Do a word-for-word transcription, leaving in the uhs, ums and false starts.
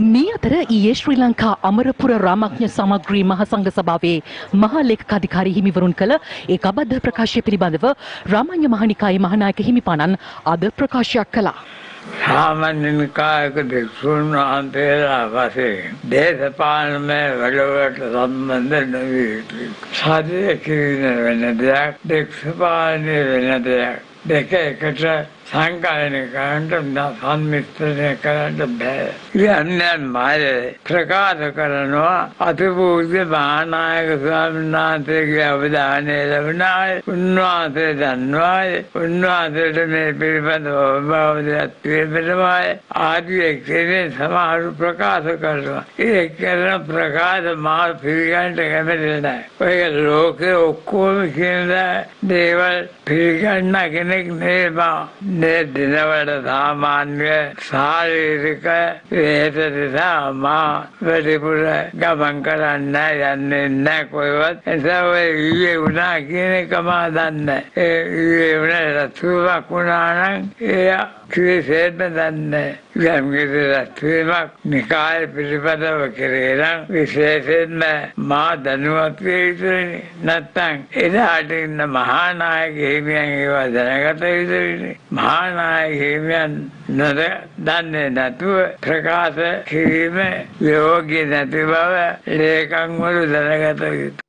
මේ අතර ඊයේ ශ්‍රී ලංකා අමරපුර රාමඥ සමග්‍රී මහසංඝ සභාවේ මහා ලේකකාධිකාරී හිමිවරුන් කළ ඒක අබද්ධ ප්‍රකාශය පිළිබඳව රාමඥ මහනිකායේ මහානායක හිමිපාණන් අද ප්‍රකාශයක් කළා. सामान्य निकाय के भिक्षुन वහන්සේලා වශයෙන් දේශපාලනමය වැඩවලට සම්බන්ධ නොවී සාධ්‍ය කිරීම වෙන දෙයක් දේශපාලනය වෙන දෙයක් දෙක එකට සංකලනය කරන්න සම්මිශ්‍රණය කරන්න බෑ. යන්නේ මායේ ප්‍රකාශ කරනවා අතිපූජ්‍ය මහානායක ස්වාමීන් වහන්සේගේ අවධානය ලැබුණායි උන්වහන්සේ දන්වායි උන්වහන්සේට මේ පිළිබඳව අවබෝධයක් තිබෙනවායි ආදී එක්කෙනේ සමහර ප්‍රකාශ කරනවා. ඒ කරන ප්‍රකාශ මා පිළිගන්න කැමති නැහැ. ඔය ලෝකේ ඔක්කොම කියන දේවල් පිළිගන්න කෙනෙක් නෙවෙයි. මේ දිනවල සාමාන්‍ය ශාරීරික වේද නිසා මා වැඩිපුර ගමන් කරන්න යන්නේ නැහැ කොහෙවත්. එතකොට ඊයේ වුණා කියන එක මා දන්නේ. ඒ ඊයේ වුණා රතුවක් වුණා නම් ඒ කිසිසේත්ම දන්නේ. යම් කිසි රතුවක් නිකාය පිළිපදව කරේ නම් විශේෂයෙන්ම මා දැනුවත් විය යුතුයි. නැත්තම් එදාට ඉන්න මහානායක හිමියන් ඒවා දැනගත යුතුයි. මහානායක හිමියන් නොද දන්නේ නැතුව ප්‍රකාශ කිරීම යෝග්‍ය නැති බව ලේකම්වරු දැනගත යුතුයි.